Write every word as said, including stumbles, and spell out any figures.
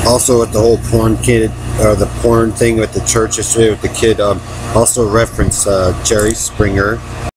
Also with the whole porn kid, or the porn thing with the church yesterday with the kid, um, also reference uh, Jerry Springer.